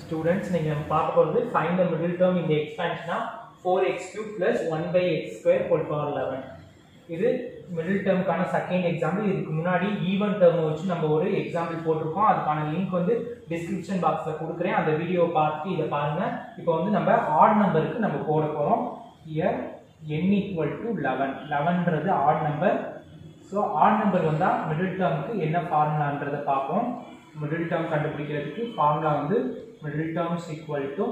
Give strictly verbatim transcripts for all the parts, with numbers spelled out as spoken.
students, நீங்க பார்க்க போறது find the middle term in the expansion of four x cubed plus one by x square whole power eleven. இது middle term கான second example. இதுக்கு முன்னாடி even term வச்சு நம்ம ஒரு எக்ஸாம்பிள் போட்டுருக்கோம். அதுக்கான லிங்க் வந்து டிஸ்கிரிப்ஷன் பாக்ஸ்ல கொடுக்குறேன். அந்த வீடியோ பார்த்து இதை பாருங்க. இப்போ வந்து நம்ம ஆட் நம்பருக்கு நம்ம போட போறோம். here n equal to eleven. elevenன்றது odd number. So odd number வந்தா மிடில் டேர்முக்கு என்ன ஃபார்முலான்றதை பார்ப்போம். மிடில் டேர்ம் கண்டுபிடிக்கிறதுக்கு ஃபார்முலா வந்து middle terms equal to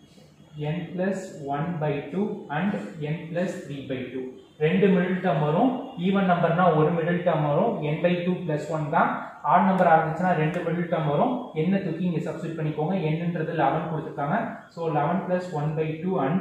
n plus one by two and n plus three by two. ரெண்டு மிடில் டேர்ம் வரும். ஈவன் நம்பர்னா ஒரு மிடில் டேர்ம் வரும். n by two plus one தான். ஆட் நம்பர் ஆரம்பிச்சுன்னா ரெண்டு மிடில் டேர்ம் வரும். n தூக்கி இங்க சப்ஸ்டிட் பண்ணிக்கோங்க. nன்றது eleven கொடுத்துருக்காங்க. So eleven plus one by two and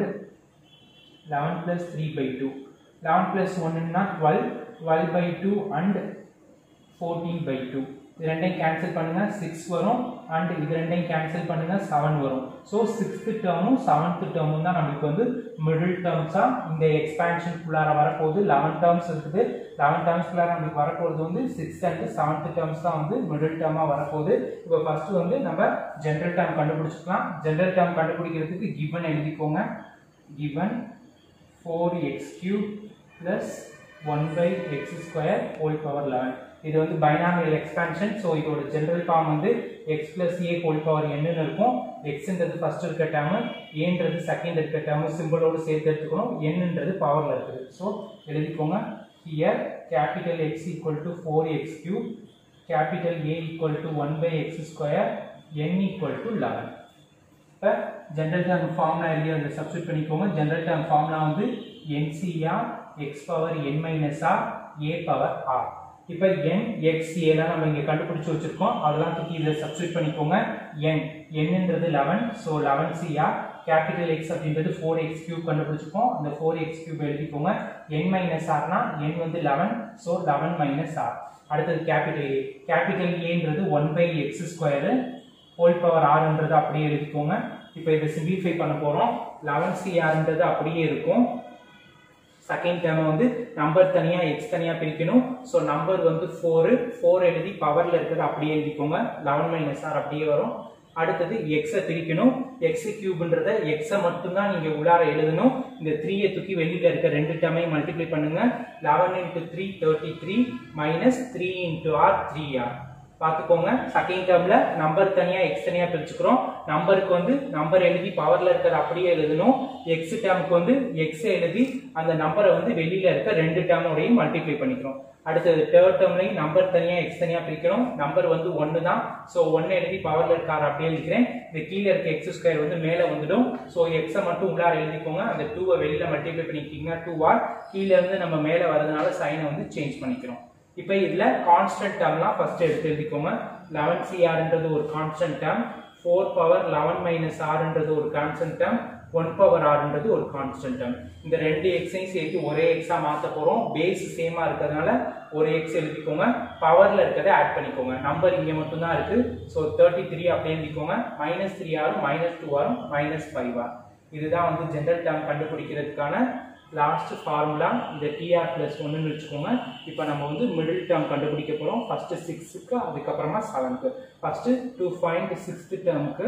eleven plus three by two. eleven plus one னா twelve. twelve by two and fourteen by two. இது ரெண்டையும் கேன்சல் பண்ணுங்க, six வரும். அண்ட் இது ரெண்டையும் கேன்சல் பண்ணுங்க, seven வரும். ஸோ சிக்ஸ்த் டேர்மும் செவன்த் டேர்மும் தான் நம்மளுக்கு வந்து மிடில் டேர்ம்ஸா இந்த எக்ஸ்பான்ஷனுக்குள்ளார வரப்போகுது. லெவன் டேர்ம்ஸ் இருக்குது. லெவன் டேர்ம்ஸ்குள்ளார நம்மளுக்கு வரப்போகிறது வந்து சிக்ஸ்த் அண்ட் செவன்த் டேர்ம்ஸ் தான் வந்து மிடில் டேர்மா வரப்போகுது. இப்போ ஃபர்ஸ்ட் வந்து நம்ம ஜென்ரல் டேர்ம் கண்டுபிடிச்சிக்கலாம். ஜென்ரல் டேர்ம் கண்டுபிடிக்கிறதுக்கு கிவன் எழுதிக்கோங்க. Given four x cube plus one by x square whole power eleven. இது வந்து பைனாமியல் எக்ஸ்பான்ஷன். ஸோ இதோட ஜெனரல் ஃபார்ம் வந்து x plus a whole power n இருக்கும். xன்றது ஃபர்ஸ்ட் இருக்க டேர்ம், aன்றது செகண்ட் இருக்க டேர்ம் சிம்பிளோட சேர்த்து எடுத்துக்கணும். nன்றது பவர்ல இருக்குது. ஸோ எழுதிக்கோங்க. here capital X equal to four x cube, capital A equal to one by x square, n equal to eleven. இப்போ ஜெனரல் டேர்ம் ஃபார்முலா எழுதி அதில் சப்ஸ்டிட் பண்ணிக்கோங்க. ஜெனரல் டேர்ம் ஃபார்முலா வந்து n c r x power n minus r a power r. இப்போ n x a தான் நம்ம இங்க கண்டுபிடிச்சு வச்சிருக்கோம். அதெல்லாம் தூக்கி இதில் சப்ஸ்டிட் பண்ணிக்கோங்க. n nன்றது eleven. So eleven c r. Capital x அப்படின்றது four x cube கண்டுபிடிச்சிருக்கோம். அந்த four x cube எழுதிக்கோங்க. n minus r னா n வந்து eleven. So eleven minus r. அடுத்தது கேபிட்டல் a. கேபிட்டல் aன்றது one by x square whole power rன்றது அப்படியே எழுதிக்கோங்க. இப்போ இதை சிம்பிளிஃபை பண்ண போறோம். eleven c rன்றது அப்படியே இருக்கும். செகண்ட் டேர்ம் வந்து நம்பர் தனியா x தனியா பிரிக்கணும். ஸோ நம்பர் வந்து four. four எழுதி பவர்ல இருக்கிறது அப்படியே எழுதிக்கோங்க. eleven minus r அப்படியே வரும். அடுத்தது x பிரிக்கணும். x கியூப்ன்றத x மட்டும்தான் நீங்க உள்ளார எழுதணும். இந்த three தூக்கி வெளியில இருக்க ரெண்டு டேர்மையும் மல்டிப்ளை பண்ணுங்க. eleven into three thirty-three minus three into r three r. பாத்துக்கோங்க. செகண்ட் டேர்ம்ல நம்பர் தனியா x தனியா பிரிச்சுக்கிறோம். நம்பருக்கு வந்து நம்பர் எழுதி பவர்ல இருக்கிறது அப்படியே எழுதணும். x டேர்முக்கு வந்து x எழுதி அந்த நம்பரை வந்து வெளியில இருக்க ரெண்டு டேர்மோடையும் மல்டிப்ளை பண்ணிக்கிறோம். அடுத்தது தேர்ட் டேர்ம்லையும் நம்பர் தனியா x தனியா பிரிக்கணும். நம்பர் வந்து ஒன்னு தான். ஸோ ஒன்னு எழுதி பவர்ல இருக்காரு அப்படியே எழுதிக்கிறேன். இந்த கீழே இருக்க எக்ஸ் ஸ்கொயர் வந்து மேல வந்துடும். ஸோ எக்ஸை மட்டும் உள்ளார எழுதிக்கோங்க. அந்த டூவை வெளியில மல்டிப்ளை பண்ணிக்கிட்டீங்கன்னா டூ ஆர். கீழே இருந்து நம்ம மேல வரதுனால சைனை வந்து சேஞ்ச் பண்ணிக்கிறோம். இப்போ இதுல கான்ஸ்டன்ட் டேர்ம்லாம் ஃபர்ஸ்ட் எடுத்து எழுதிக்கோங்க. eleven c rன்றது ஒரு constant term, four power eleven minus rன்றது ஒரு கான்ஸ்டன்ட் டேர்ம், one பவர் rன்றது ஒரு கான்ஸ்டன்ட் டேர்ம். இந்த ரெண்டு எக்ஸையும் சேர்த்து ஒரே எக்ஸா மாத்த போறோம். பேஸ் சேமா இருக்கிறதுனால ஒரு எக்ஸ் எழுதிக்கோங்க. பவர்ல இருக்கிறத ஆட் பண்ணிக்கோங்க. நம்பர் இங்க மட்டும் தான் இருக்கு. ஸோ thirty-three அப்படியே எழுதிக்கோங்க. மைனஸ் த்ரீ ஆரும் மைனஸ் டூ ஆரும் மைனஸ் ஃபைவ் ஆர். இதுதான் வந்து ஜெனரல் டேர்ம் கண்டுபிடிக்கிறதுக்கான லாஸ்ட் ஃபார்முலா. இந்த tr பிளஸ் ஒன்னு வச்சுக்கோங்க. இப்போ நம்ம வந்து மிடில் டேர்ம் கண்டுபிடிக்க போறோம். ஃபர்ஸ்ட் சிக்ஸ்க்கு, அதுக்கப்புறமா செவனுக்கு. ஃபர்ஸ்ட் டு ஃபைண்ட் சிக்ஸ்த் டேர்முக்கு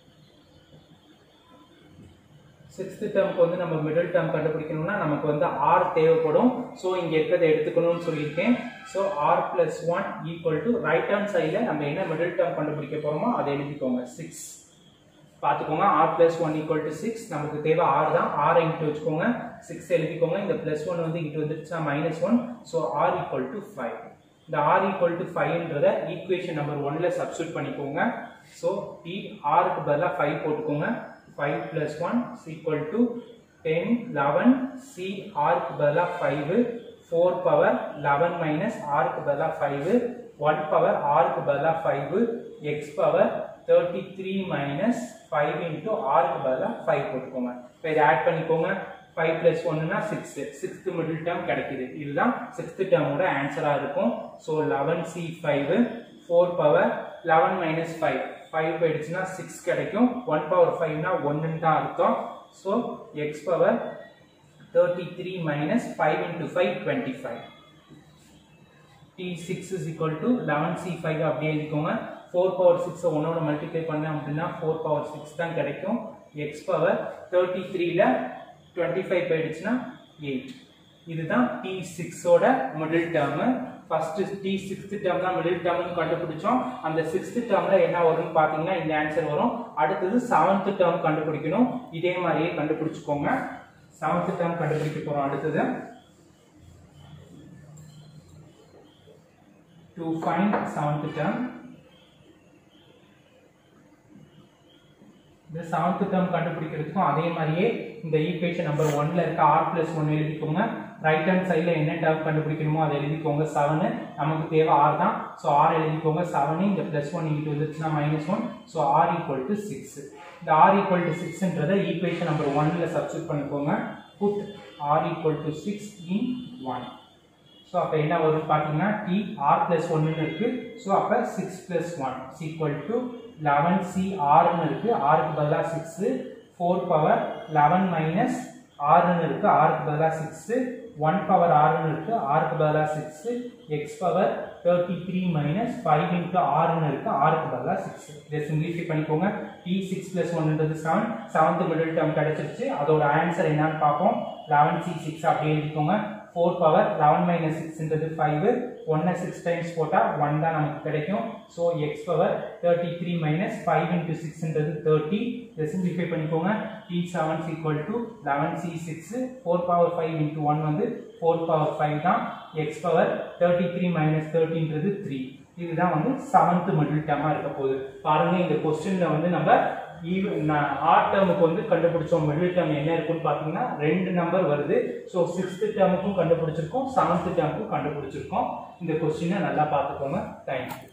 சிக்ஸ்த் டேர்முக்கு வந்து நம்ம மிடில் டேர்ம் கண்டுபிடிக்கணும்னா நமக்கு வந்து ஆர் தேவைப்படும். ஸோ இங்க இருக்கிறத எடுத்துக்கணும்னு சொல்லியிருக்கேன். So R plus one equal to right hand சைடில் நம்ம என்ன மிடில் டேர்ம் கண்டுபிடிக்க போறோமோ அதை எழுதிக்கோங்க. சிக்ஸ் பார்த்துக்கோங்க. R plus one equal to six. நமக்கு தேவை ஆறு தான். ஆர் இன்ட்டு வச்சுக்கோங்க. சிக்ஸ் எழுதிக்கோங்க. இந்த பிளஸ் ஒன் வந்து இங்கிட்டு வந்துருச்சுன்னா minus one. So R equal to five. இந்த ஆர் ஈக்குவல் டு ஃபைவ்ன்றத ஈக்குவேஷன் நம்பர் ஒன்ல சப்ஸ்டியூட் பண்ணிக்கோங்க. ஸோ டி ஆருக்கு பதிலாக ஃபைவ் போட்டுக்கோங்க. five plus one is equal to ten, eleven, c r க்கு பதிலா five, four power eleven minus r க்கு பதிலா five, one power r க்கு பதிலா five, x power thirty-three minus five into r க்கு பதிலா five போட்டுக்கோங்க. இப்போ இதை ஆட் பண்ணிக்கோங்க. five plus one னா six. sixth middle term கிடைக்குது. இதுதான் sixth termோட ஆன்சரா இருக்கும். So eleven c five, four power eleven minus five. five போயிடுச்சுன்னா six கிடைக்கும். one power five னா one தான் அர்த்தம். So x power thirty-three minus five into five, twenty-five. t six is equal to eleven c five அப்படியே எழுதிக்கோங்க. Four power சிக்ஸை ஒன்னோட multiply பண்ணேன் அப்படின்னா ஃபோர் பவர் சிக்ஸ் தான் கிடைக்கும். எக்ஸ் பவர் தேர்ட்டி த்ரீல டுவெண்ட்டி ஃபைவ் போயிடுச்சுன்னா எயிட். இதுதான் டி சிக்ஸோட middle term. First T sixth term தான் மிடில் டேர்ம்னு கண்டுபிடிச்சோம். அந்த சிக்ஸ்த் டேர்ம்ல என்ன வரும்னு பார்த்தீங்கன்னா இந்த ஆன்சர் வரும். அடுத்தது செவன்த் டேர்ம் கண்டுபிடிக்கணும். இதே மாதிரியே கண்டுபிடிச்சுக்கோங்க. செவன்த் டேர்ம் கண்டுபிடிக்க போறோம். அடுத்தது to find seventh term. இந்த செவன்த் டேர்ம் கண்டுபிடிக்கிறதுக்கும் அதே மாதிரியே இந்த ஈக்குவேஷன் நம்பர் ஒன்ல இருக்க ஆர் பிளஸ் ஒன் எழுதிக்கோங்க. ரைட் ஹேண்ட் சைடில் என்ன டேர்ம் கண்டுபிடிக்கணுமோ அதை எழுதிக்கோங்க. செவனு நமக்கு தேவை ஆர் தான். ஸோ ஆர் எழுதிக்கோங்க. செவனு இந்த பிளஸ் ஒன் இங்கிட்டு வந்துச்சுன்னா minus one. So R equal to six. இந்த ஆர் ஈக்குவல் டு சிக்ஸ்ன்றதை ஈக்குவேஷன் நம்பர் ஒன்ல சப்ஸ்டிட் பண்ணிக்கோங்க. Put R equal to six in one. So அப்போ என்ன வரும்னு பார்த்தீங்கன்னா டி ஆர் பிளஸ் ஒன்னு இருக்கு. ஸோ அப்போ six plus one is equal to eleven C ஆர்னு இருக்கு. ஆருக்கு பதிலாக சிக்ஸ். ஃபோர் பவர் லெவன் மைனஸ் ஆறுன்னு இருக்கு. ஆருக்கு பதிலாக சிக்ஸ். ஒன் பவர் ஆறுன்னு இருக்கு. ஆருக்கு பதிலாக six. X power thirty three minus five into ஆறுன்னு இருக்கு. ஆருக்கு பதிலாக சிக்ஸ். இதை சிம்பிளிஃபை பண்ணிக்கோங்க. டி சிக்ஸ் பிளஸ் ஒன்ன்றது செவன். செவன்த் மிடில் டேர்ம் கிடைச்சிருச்சு. அதோட ஆன்சர் என்னன்னு பார்ப்போம். லெவன் சி சிக்ஸ் அப்படியே எழுதிக்கோங்க. ஃபோர் பவர் லெவன் மைனஸ் சிக்ஸ்ன்றது ஃபைவ். ஒன்னை சிக்ஸ் டைம்ஸ் போட்டால் ஒன் தான் நமக்கு கிடைக்கும். So X power thirty three minus five into சிக்ஸ்ன்றது தேர்ட்டி. இதை சிம்பிளிஃபை பண்ணிக்கோங்க. T seven equal to eleven C six. Four power five into one வந்து ஃபோர் பவர் ஃபைவ் தான். X power thirty three minus தேர்ட்டின்றது three. இதுதான் வந்து seventh middle டேர்மாக இருக்க போகுது. பாருங்க இந்த கொஸ்டின்ல வந்து நம்ம ஆர் டேர்முக்கு வந்து கண்டுபிடிச்சோம். மிடில் டேர்ம் என்ன இருக்குன்னு பார்த்தீங்கன்னா ரெண்டு நம்பர் வருது. ஸோ சிக்ஸ்த் டேர்முக்கும் கண்டுபிடிச்சிருக்கோம், செவன்த் டேர்முக்கும் கண்டுபிடிச்சிருக்கோம். இந்த கொஸ்டினை நல்லா பார்த்துக்கோங்க. தேங்க்யூ.